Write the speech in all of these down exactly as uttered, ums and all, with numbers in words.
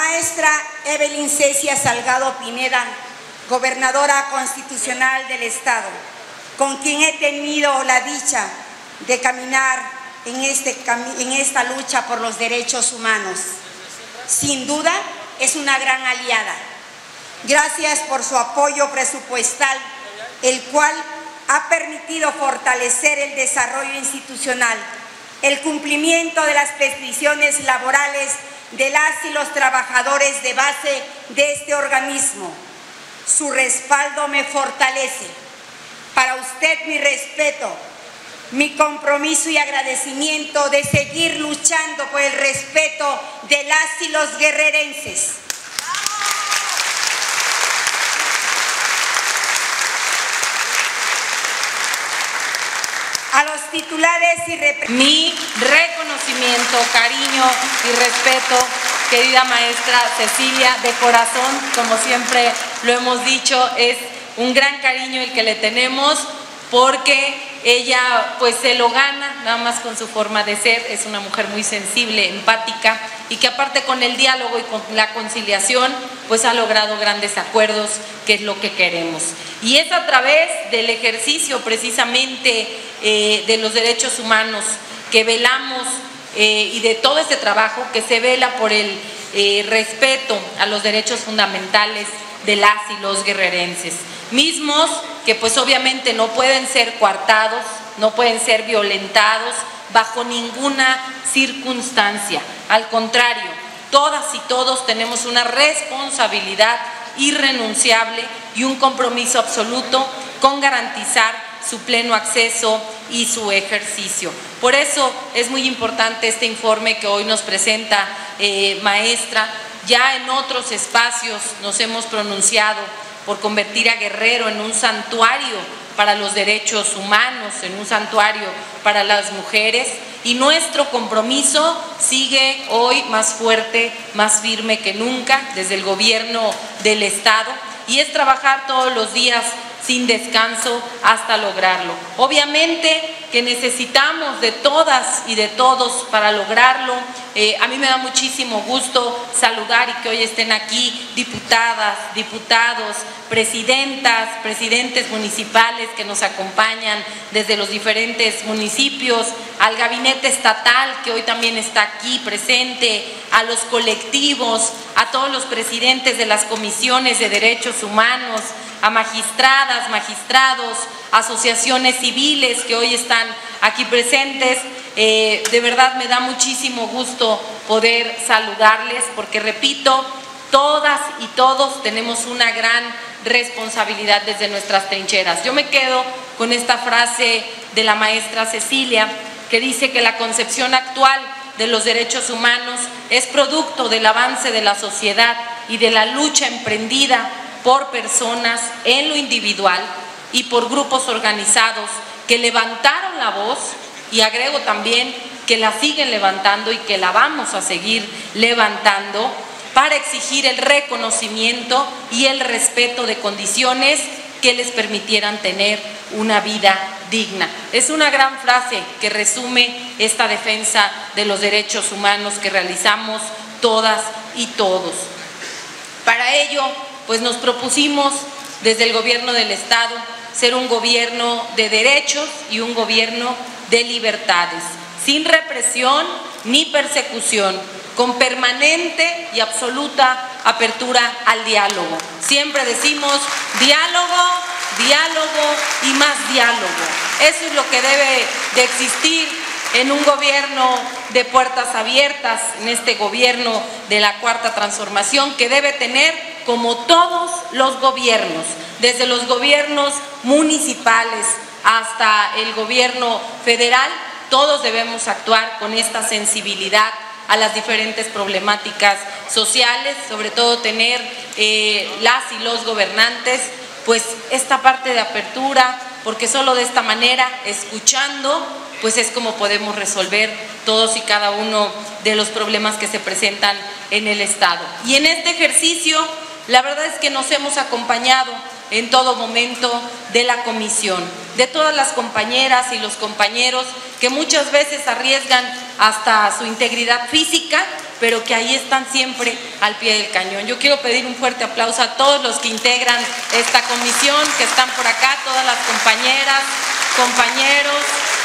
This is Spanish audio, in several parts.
maestra Evelyn Cecia Salgado Pineda, gobernadora constitucional del Estado, con quien he tenido la dicha de caminar en, este, en esta lucha por los derechos humanos. Sin duda, es una gran aliada. Gracias por su apoyo presupuestal, el cual ha permitido fortalecer el desarrollo institucional, el cumplimiento de las prescripciones laborales de las y los trabajadores de base de este organismo. Su respaldo me fortalece. Para usted mi respeto, mi compromiso y agradecimiento de seguir luchando por el respeto de las y los guerrerenses. A los titulares y representantes. Mi reconocimiento, cariño y respeto, querida maestra Cecilia, de corazón, como siempre lo hemos dicho, es un gran cariño el que le tenemos, porque ella pues se lo gana nada más con su forma de ser. Es una mujer muy sensible, empática, y que aparte con el diálogo y con la conciliación pues ha logrado grandes acuerdos, que es lo que queremos. Y es a través del ejercicio precisamente eh, de los derechos humanos que velamos eh, y de todo este trabajo que se vela por el eh, respeto a los derechos fundamentales de las y los guerrerenses, mismos que pues obviamente no pueden ser coartados, no pueden ser violentados bajo ninguna circunstancia. Al contrario, todas y todos tenemos una responsabilidad irrenunciable y un compromiso absoluto con garantizar su pleno acceso y su ejercicio. Por eso es muy importante este informe que hoy nos presenta eh, maestra. Ya en otros espacios nos hemos pronunciado por convertir a Guerrero en un santuario para los derechos humanos, en un santuario para las mujeres, y nuestro compromiso sigue hoy más fuerte, más firme que nunca desde el gobierno del Estado, y es trabajar todos los días sin descanso hasta lograrlo. Obviamente que necesitamos de todas y de todos para lograrlo. Eh, a mí me da muchísimo gusto saludar y que hoy estén aquí diputadas, diputados, presidentas, presidentes municipales que nos acompañan desde los diferentes municipios, al gabinete estatal que hoy también está aquí presente, a los colectivos, a todos los presidentes de las comisiones de derechos humanos, a magistradas, magistrados, asociaciones civiles que hoy están aquí presentes. Eh, de verdad me da muchísimo gusto poder saludarles, porque repito, todas y todos tenemos una gran responsabilidad desde nuestras trincheras. Yo me quedo con esta frase de la maestra Cecilia, que dice que la concepción actual de los derechos humanos es producto del avance de la sociedad y de la lucha emprendida por personas en lo individual y por grupos organizados que levantaron la voz, y agrego también que la siguen levantando y que la vamos a seguir levantando, para exigir el reconocimiento y el respeto de condiciones que les permitieran tener una vida digna. Es una gran frase que resume esta defensa de los derechos humanos que realizamos todas y todos. Para ello, pues nos propusimos desde el gobierno del Estado ser un gobierno de derechos y un gobierno de libertades, sin represión ni persecución, con permanente y absoluta apertura al diálogo. Siempre decimos diálogo, diálogo y más diálogo. Eso es lo que debe de existir en un gobierno de puertas abiertas, en este gobierno de la Cuarta Transformación, que debe tener, como todos los gobiernos, desde los gobiernos municipales hasta el gobierno federal, todos debemos actuar con esta sensibilidad a las diferentes problemáticas sociales, sobre todo tener eh, las y los gobernantes pues esta parte de apertura, porque solo de esta manera, escuchando, pues es como podemos resolver todos y cada uno de los problemas que se presentan en el Estado. Y en este ejercicio, la verdad es que nos hemos acompañado en todo momento de la comisión, de todas las compañeras y los compañeros que muchas veces arriesgan hasta su integridad física pero que ahí están siempre al pie del cañón. Yo quiero pedir un fuerte aplauso a todos los que integran esta comisión, que están por acá, todas las compañeras, compañeros.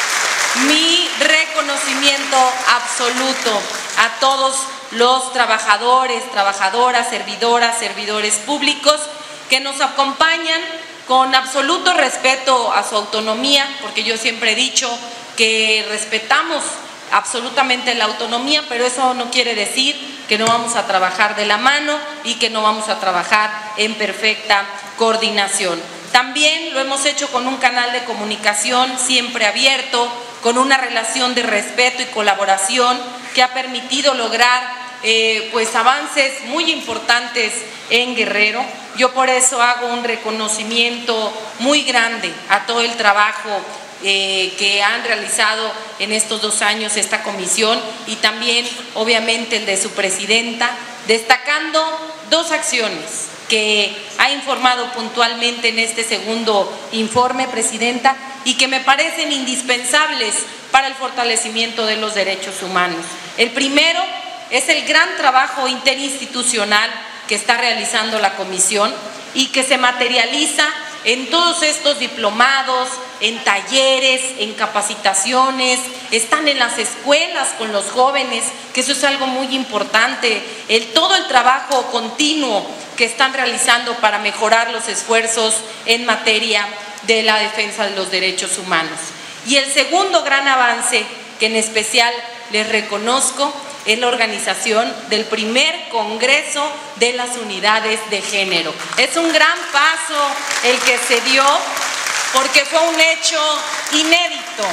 Mi reconocimiento absoluto a todos los trabajadores, trabajadoras, servidoras, servidores públicos que nos acompañan con absoluto respeto a su autonomía, porque yo siempre he dicho que respetamos absolutamente la autonomía, pero eso no quiere decir que no vamos a trabajar de la mano y que no vamos a trabajar en perfecta coordinación. También lo hemos hecho con un canal de comunicación siempre abierto, con una relación de respeto y colaboración que ha permitido lograr eh, pues avances muy importantes en Guerrero. Yo por eso hago un reconocimiento muy grande a todo el trabajo Eh, que han realizado en estos dos años esta comisión y también obviamente el de su presidenta, destacando dos acciones que ha informado puntualmente en este segundo informe, presidenta, y que me parecen indispensables para el fortalecimiento de los derechos humanos. El primero es el gran trabajo interinstitucional que está realizando la comisión y que se materializa en todos estos diplomados, en talleres, en capacitaciones, están en las escuelas con los jóvenes, que eso es algo muy importante, el, todo el trabajo continuo que están realizando para mejorar los esfuerzos en materia de la defensa de los derechos humanos. Y el segundo gran avance, que en especial les reconozco, es la organización del primer Congreso de las Unidades de Género. Es un gran paso el que se dio porque fue un hecho inédito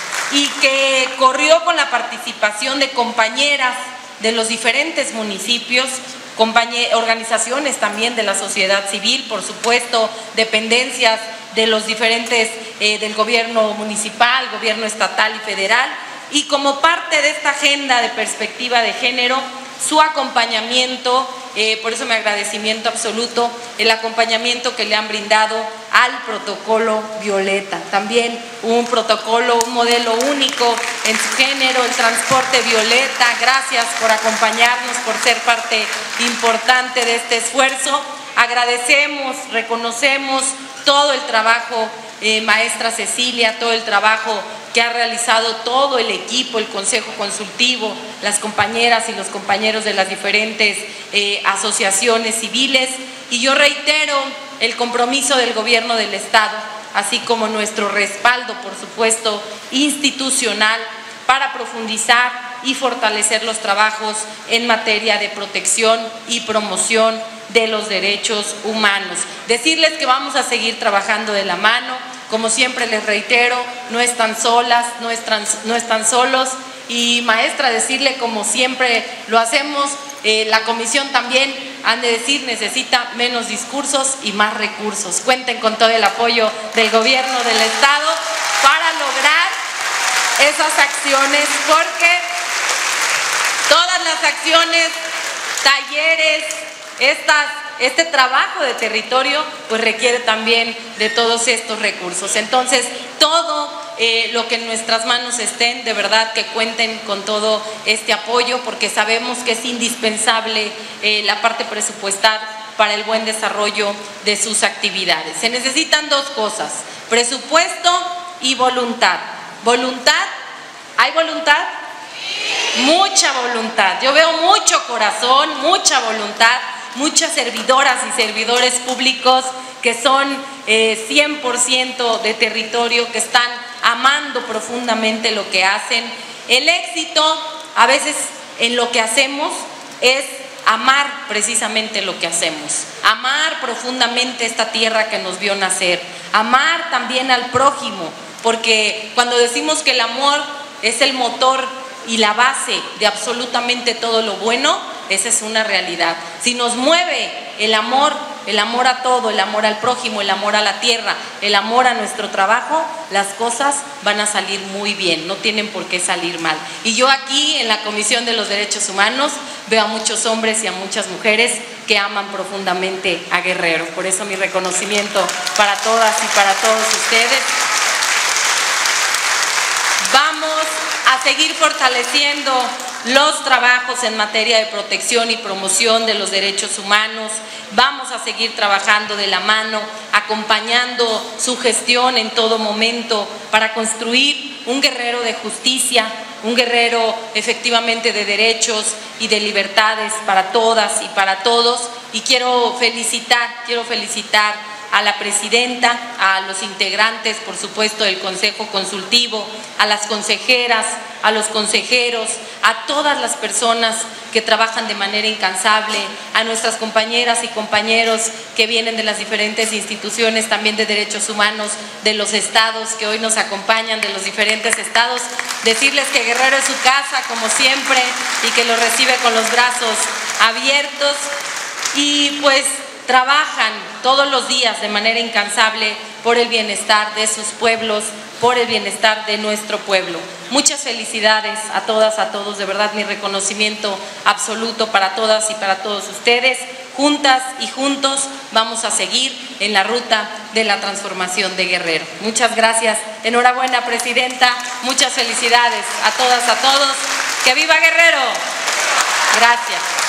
y que corrió con la participación de compañeras de los diferentes municipios, organizaciones también de la sociedad civil, por supuesto, dependencias de los diferentes, eh, del gobierno municipal, gobierno estatal y federal, y como parte de esta agenda de perspectiva de género, su acompañamiento, eh, por eso mi agradecimiento absoluto, el acompañamiento que le han brindado al protocolo Violeta, también un protocolo, un modelo único en su género, el transporte Violeta. Gracias por acompañarnos, por ser parte importante de este esfuerzo. Agradecemos, reconocemos todo el trabajo, eh, maestra Cecilia, todo el trabajo que ha realizado todo el equipo, el Consejo Consultivo, las compañeras y los compañeros de las diferentes eh, asociaciones civiles. Y yo reitero el compromiso del Gobierno del Estado, así como nuestro respaldo, por supuesto, institucional, para profundizar y fortalecer los trabajos en materia de protección y promoción de los derechos humanos. Decirles que vamos a seguir trabajando de la mano. Como siempre les reitero, no están solas, no están, no están solos. Y maestra, decirle como siempre lo hacemos, eh, la comisión también, han de decir, necesita menos discursos y más recursos. Cuenten con todo el apoyo del Gobierno del Estado para lograr esas acciones, porque todas las acciones, talleres, estas Este trabajo de territorio pues requiere también de todos estos recursos. Entonces, todo eh, lo que en nuestras manos estén, de verdad que cuenten con todo este apoyo, porque sabemos que es indispensable eh, la parte presupuestal para el buen desarrollo de sus actividades. Se necesitan dos cosas, presupuesto y voluntad. ¿Voluntad? ¿Hay voluntad? Mucha voluntad. Yo veo mucho corazón, mucha voluntad, muchas servidoras y servidores públicos que son eh, cien por ciento de territorio, que están amando profundamente lo que hacen. El éxito a veces en lo que hacemos es amar precisamente lo que hacemos, amar profundamente esta tierra que nos vio nacer, amar también al prójimo, porque cuando decimos que el amor es el motor y la base de absolutamente todo lo bueno, esa es una realidad. Si nos mueve el amor, el amor a todo, el amor al prójimo, el amor a la tierra, el amor a nuestro trabajo, las cosas van a salir muy bien, no tienen por qué salir mal. Y yo aquí en la Comisión de los Derechos Humanos veo a muchos hombres y a muchas mujeres que aman profundamente a Guerrero. Por eso mi reconocimiento para todas y para todos ustedes. Vamos a a seguir fortaleciendo los trabajos en materia de protección y promoción de los derechos humanos. Vamos a seguir trabajando de la mano, acompañando su gestión en todo momento para construir un Guerrero de justicia, un Guerrero efectivamente de derechos y de libertades para todas y para todos. Y quiero felicitar, quiero felicitar a la presidenta, a los integrantes, por supuesto, del Consejo Consultivo, a las consejeras, a los consejeros, a todas las personas que trabajan de manera incansable, a nuestras compañeras y compañeros que vienen de las diferentes instituciones también de derechos humanos de los estados, que hoy nos acompañan de los diferentes estados, decirles que Guerrero es su casa, como siempre, y que lo recibe con los brazos abiertos y pues trabajan todos los días de manera incansable por el bienestar de sus pueblos, por el bienestar de nuestro pueblo. Muchas felicidades a todas, a todos, de verdad mi reconocimiento absoluto para todas y para todos ustedes. Juntas y juntos vamos a seguir en la ruta de la transformación de Guerrero. Muchas gracias, enhorabuena presidenta, muchas felicidades a todas, a todos. ¡Que viva Guerrero! Gracias.